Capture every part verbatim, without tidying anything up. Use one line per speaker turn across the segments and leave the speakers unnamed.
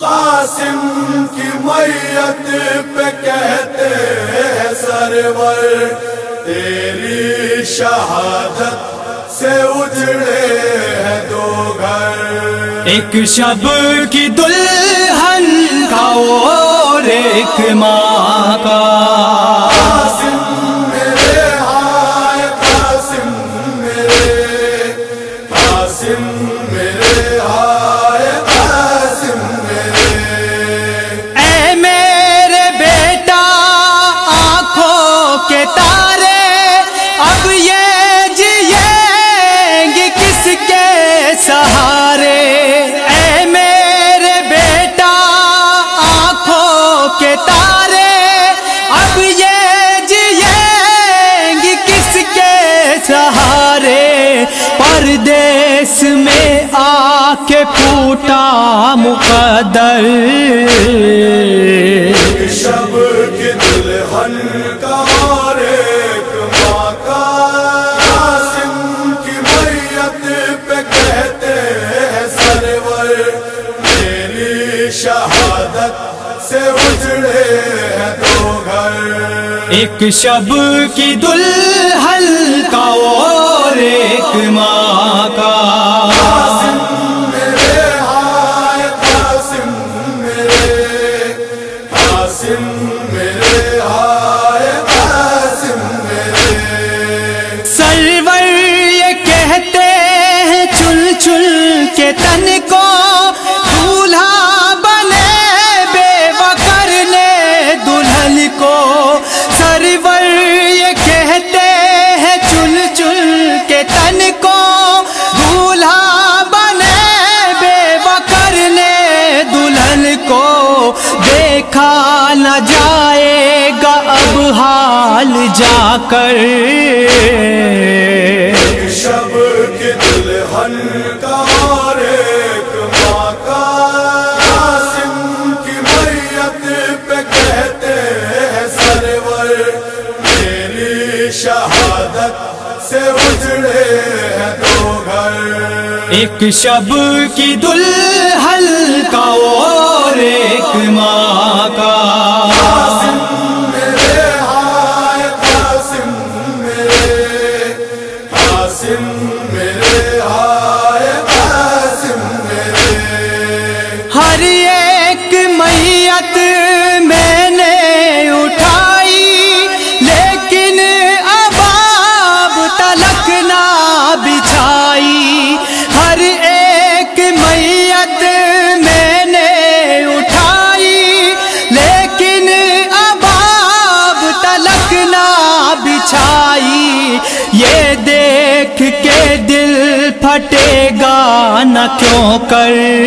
قاسم کی میت پہ کہتے ہیں سرور، تیری شہادت سے اجڑے ہیں دو گھر۔
ایک شب کی دلہن کا اور ایک ماں کا،
قاسم میرے ہائے قاسم میرے، قاسم میرے ہائے قاسم میرے۔
اے میرے بیٹا آنکھوں کے تارے، اب یہ جیئیں گے کس کے سہارے؟ اے میرے بیٹا آنکھوں کے تارے، اب یہ جیئیں گے کس کے سہارے؟ پردیس میں آ کے پھوٹا مقدر،
ایک شب کی دلہن کا اور ایک ماں کا، قاسم کی میت پہ کہتے ہیں سرور، میری شہادت سے اجڑے ہیں دو گھر۔
ایک شب کی دلہن کا اور ایک ماں کا،
قاسم میرے ہائے قاسم میرے، قاسم میرے ہائے قاسم میرے۔
سرور یہ کہتے ہیں چل چل کے تن کو، دولہا بنے بیوہ کرنے دلہن کو۔ سرور یہ کہتے ہیں چل چل کے تن کو، دولہا بنے بیوہ کرنے دلہن کو۔ دیکھا نہ جائے گا اب حال جا کر،
ایک شب کی دلہن کا اور ایک ماں کا، قاسم کی میت پہ کہتے ہیں سرور، میری شہادت سے اجڑے ہیں دو گھر۔
ایک شب کی دلہن کا اور ایک ماں کا،
قاسم میرے ہائے قاسم میرے، قاسم میرے ہائے قاسم میرے۔
ہر ایک میت میں نے اٹھائی، لیکن اباب تلک نہ بچھائی۔ ہر ایک میت میں نے اٹھائی، لیکن اباب تلک نہ بچھائی۔ یہ دیکھ کے دل پھٹے گا نہ کیوں کر،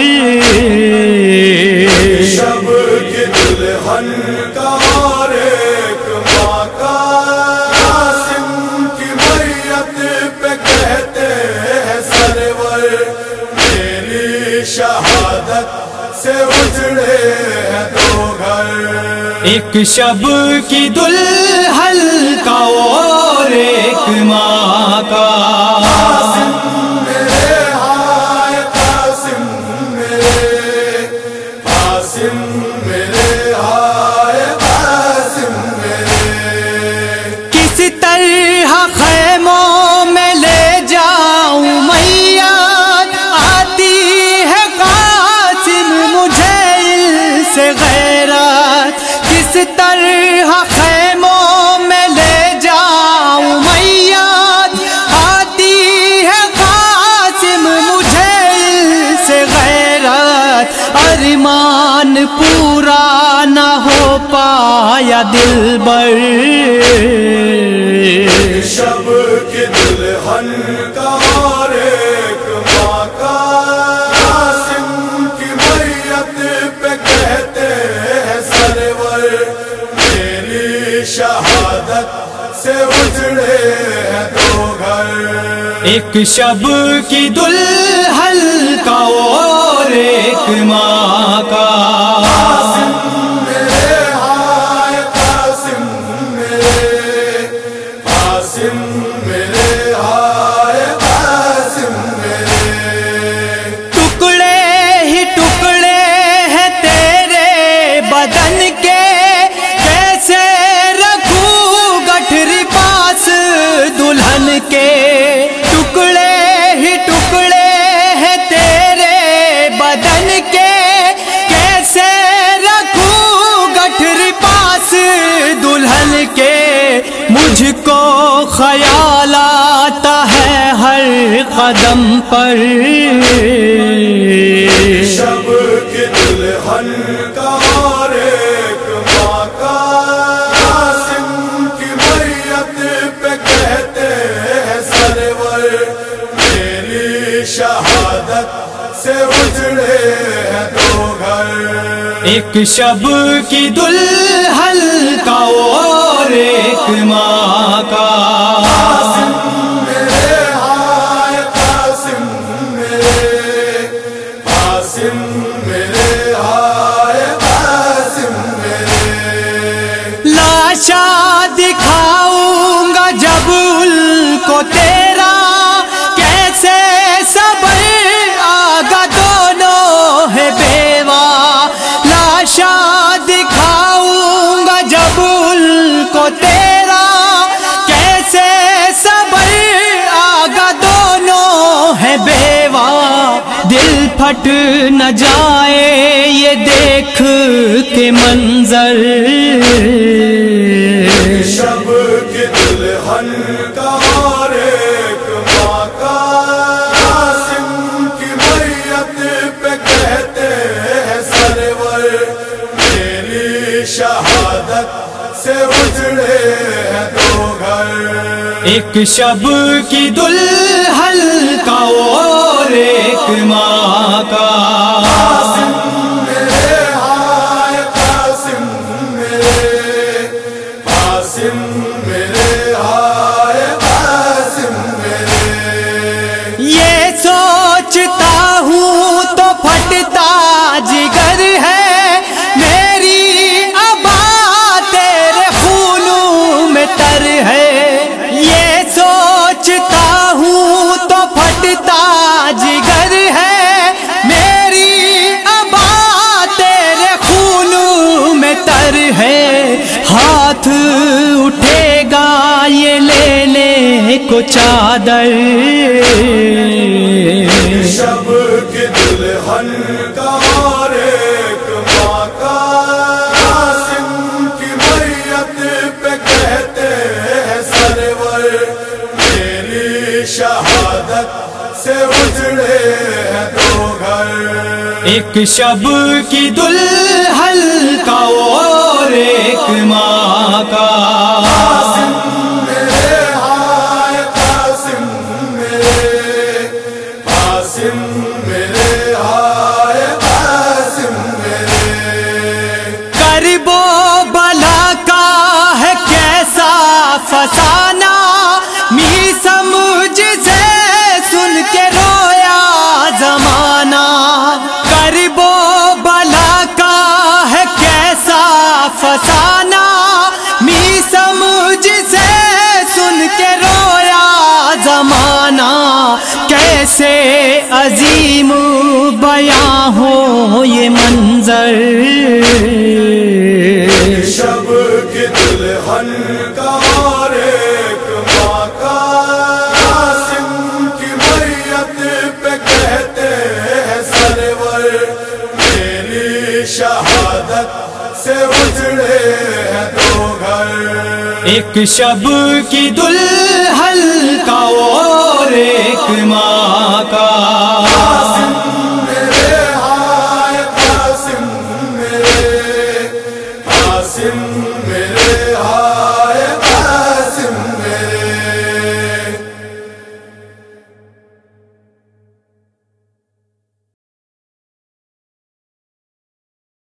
شب کی دلہن کا اور ایک ماں کا، قاسم کی میت پہ کہتے ہیں سرور، میری شہادت سے اجڑے ہیں دو گھر۔
ایک شب کی دلہن کا اور ایک ماں کا،
قاسم میرے ہائے قاسم میرے، قاسم میرے ہائے قاسم میرے۔
کس طرح خیموں میں لے جاؤں میت، آتی ہے قاسم مجھے ان سے غیرت۔ کس طرح خیموں میں لے جاؤں میت، آتی ہے قاسم مجھے ان سے غیرت۔ ارمان پورا نہ ہو پایا دلبر،
شب کی دلہن کا اور ایک ماں کا، قاسم کی میت پہ کہتے ہیں سرور، میری شہادت سے اجڑے ہیں دو گھر۔
ایک شب کی دلہن کا اور ایک ماں کا،
قاسم میرے ہائے قاسم میرے، قاسم میرے ہائے قاسم میرے۔
ٹکڑے ہی ٹکڑے ہیں مجھ کو خیال آتا ہے ہر قدم پر،
شب کی دلہن کا اور ایک ماں کا، قاسم کی میت پہ کہتے ہیں سرور، میری شہادت سے اجڑے ہیں دو گھر،
ایک شب کی دلہن کا اور ایک ماں کا،
قاسم میرے ہائے قاسم میرے، قاسم میرے ہائے قاسم میرے،
لاشا دکھاؤں گا جب ان کو تیرا، کیسے صبر آگا دونوں ہے بیوہ، لاشا دکھاؤں گا جب ان کو تیرا، کیسے صبر آگا دونوں ہے بیوہ، دل پھٹ نہ جائے یہ دیکھ کے منظر،
شب کی دلہن کا اور ایک ماں کا، قاسم کی میت پہ کہتے ہیں سرور، میری شہادت سے اجڑے ہیں دو گھر،
ایک شب کی دلہن کا اور ایک ماں کا،
قاسم میرے ہائے قاسم میرے، قاسم میرے ہائے قاسم میرے،
یہ سوچتا ہوں تو پھٹتا جگر ہے، میری ابا تیرے خونوں میں تر ہے، یہ سوچتا ہوں تو پھٹتا جگر ہے، میری ابا تیرے خونوں میں تر ہے، ہاتھ اٹھے گا یہ لینے کو چادر،
شب کی دلہن کا اور ایک ماں کا، قاسم کی میت پہ کہتے ہیں سرور، میری شہادت سے اجڑے ہیں دو گھر،
ایک شب کی دلہن کا اور ایک ماں کا،
قاسم میرے ہائے قاسم میرے، قاسم میرے ہائے قاسم میرے،
کرب و بلا کا ہے کیسا فسانہ، می سمجھ سے سن کے رویا زمانہ، کرب و بلا کا ہے کیسا فسانہ، می سمجھ سے سن کے رویا زمانہ، کیسے عظیم بیاں ہو یہ منظر،
شب کی دلہن کا اور ایک ماں کا، قاسم کی میت پہ کہتے ہیں سرور، میری شہادت سے اجڑے ہیں دو گھر،
ایک شب کی دلہن کا اور ایک ماں کا،